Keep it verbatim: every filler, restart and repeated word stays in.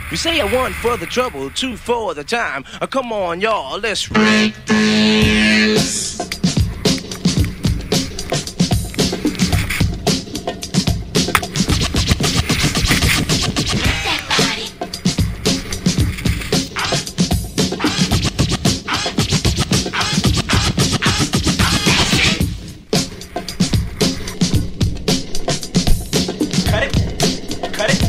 We say a one for the trouble, two for the time. Uh, come on, y'all, let's break dance. Cut it, cut it.